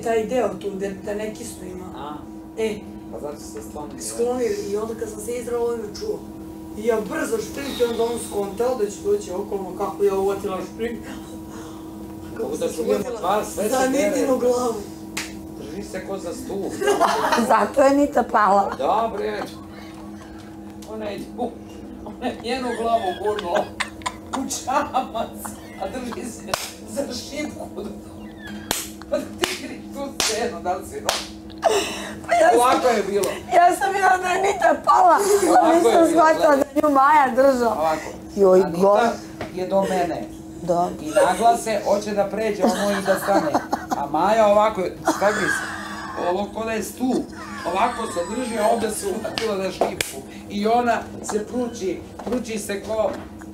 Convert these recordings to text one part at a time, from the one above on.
taj deo tu, da ne kisnu ima. Pa zato se sklonili. Sklonili i onda kad sam se izdrala, on me čuo. I ja brzo šprint i onda on skontao da će doći okolno kako ja uvotila šprint. Kako da čujem od vas, sve se za Nitinu glavu. Drži se ko za stup. Zato je Nita pala. Da, bre. Ona je njenu glavu gurnula u čamac, a drži se za šipku. Pa ti kri tu scenu, da li si Ovako je bilo. Ja sam bila da je Nita pala, ali nisam shvatila da nju Maja držao. Ovako. Anita je do mene. Da. I naglase, hoće da pređe ono i da stane. A Maja ovako, stavili se. Ovo ko da je stup. Ovako se drži, a ovdje se uvatila za šipku. I ona se pruči se ko...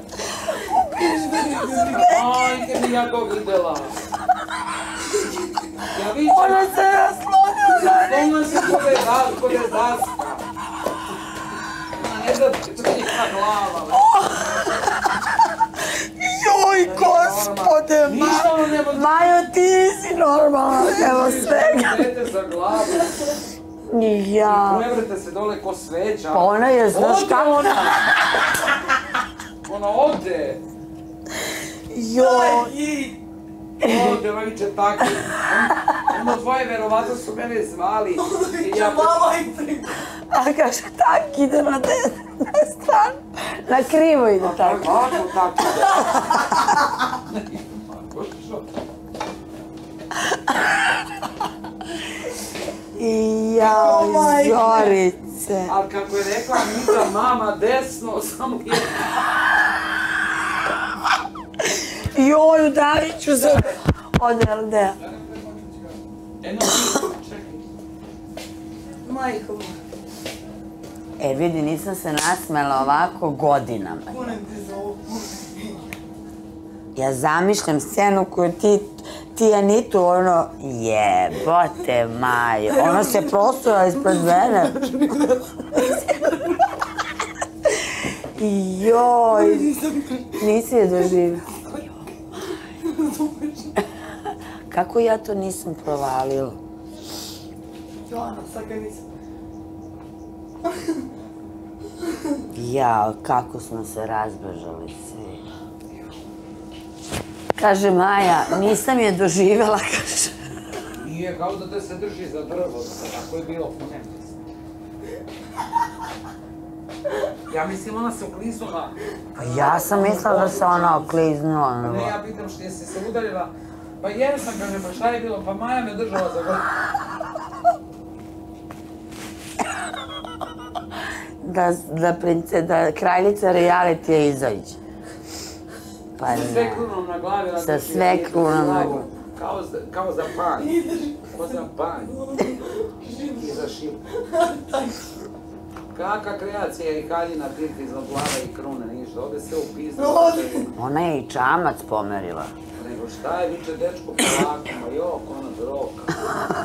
Ajde mi ja to videla. Ona se naslonila na njih. Ona se kod je daska. Ne da ti to njega glava. Joj, gospode, Majo, ti nisi normalna, evo svega. Idete za glavu. Ni ja. I prevrte se dole ko sveća. Pa ona je, znaš kako? Ona ode. Joj. Ode, ona viće tako. Ono dvoje verovatno su mene zvali. A kaže, tak ide na stranu. Na krivo ide tako. Kako tako ide? Jao, Zorice. Ali kako je rekla Anita, mama desno, samo jedno. Joj, udavit ću se od LD-a. Čekaj. Majko. Vidi, nisam se nasmela ovako godinama. Kunem ti za ovo. Ja zamišljam scenu koju ti Anitu, ono, jebote Majo, ono se prostora ispred mene. Joj, nisi je doživio. Kako ja to nisam provalila? Joana, sad kad nisam. Jao, kako smo se razbežali svi. Kaže Maja, nisam je doživjela, kaže. Nije, kao da te se drži za drvo, tako je bilo po meni. Ja mislim, ona se okliznula. Pa ja sam mislila da se ona okliznula. Ne, ja pitam što je se udarila. Pa jesam, kaže, pa šta je bilo? Pa Maja me držala za glavu. Da kraljica realitija izađe. Pa Sa sve krunom na glavi. Sa sve krunom na glavi. Kao za panj. Kao za panj. I za šip. Kaka kreacija i haljina tirti za glava i krune, ništa. Ovdje sve upisano. Ona je i čamac pomerila. Nego šta je, viče dečko polako, ma jok, ona droka.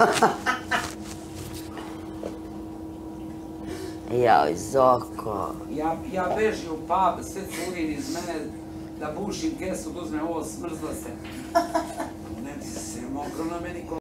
Joj, Zoko. Ja beži u pub, sve curim iz mene, da bušim kesu, da uzmem ovo, smrzla se. Ne ti se mokro na meni ko...